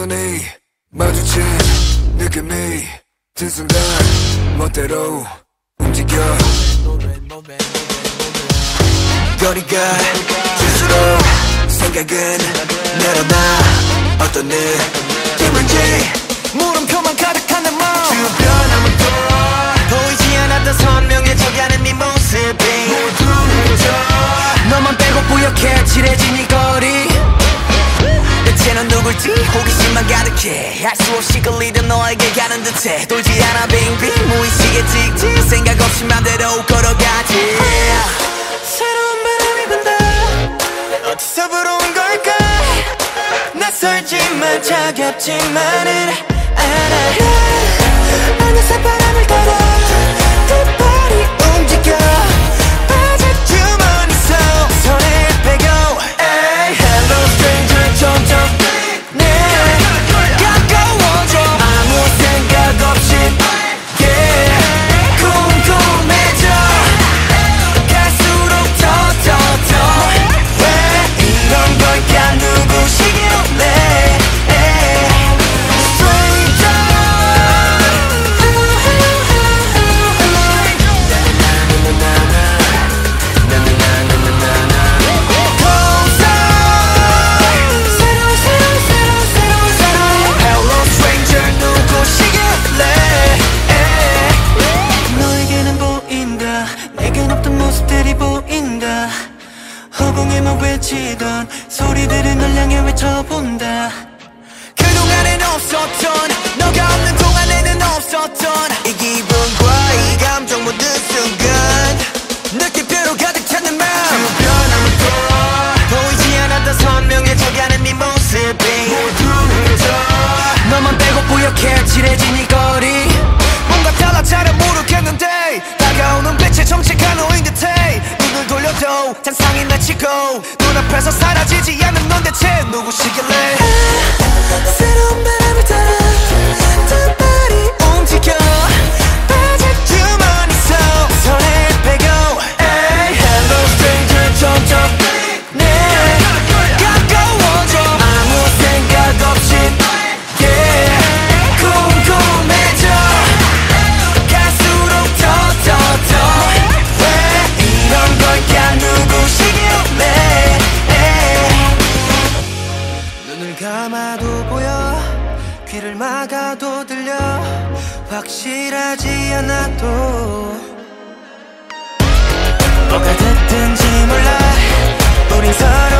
눈이 마주친 느낌이 든 순간 멋대로 움직여 거리가 질수록 생각은 늘어나 어떤 느낌인지 물음표만 가득한 내 마음 주변 아무도 보이지 않았던 선명해져가는 네 모습이 모두 흐려져 너만 빼고 뿌옇게 칠해진 이 거리 대체 넌 누굴지 호기심만 가득해 할 수 없이 끌리던 너에게 가는 듯해 돌지 않아 빙빙 무의식에 찍지 생각 없이 맘대로 걸어가지 새로운 바람이 분다 어디서 불어온 걸까 낯설지만 차갑지만은 알아 어느새 바람을 따라 두 발이 움직여 바지 주머니 속 손을 빼고 Hey, hello stranger 점점 내 가까워져 아무 생각 없이 yeah, 궁금해져 갈수록 더 왜 이런 걸까 누구시길래 허공에만 외치던 소리들은 널 향해 외쳐본다 그동안엔 없었던 너가 없는 동안에는 없었던 이 기분과 이 감정 모든 순간 느낌표로 가득 찬 내 맘 주변 아무도 보이지 않았던 선명해져가는 네 모습이 모두 흐려져 너만 빼고 뿌옇게 칠해진 이 거리 뭔가 달라 잘은 모르겠는데 다가오는 빛의 정체가 너인 듯해 눈을 돌려도 잔상이 맺히고 눈앞에서 사라지지 않는 넌 대체 누구시길래 새로운 바람을 따라 두 발이 움직여 바지 주머니 속 손을 빼고 Hey, hello stranger 점점 내 가까워져 아무 생각 없이 yeah, 궁금해져 갈수록 더 왜 이런 걸까 누구시길래 눈을 감아도 보여 귀를 막아도 들려 확실하지 않아도 뭐가 됐든지 몰라 우린 서로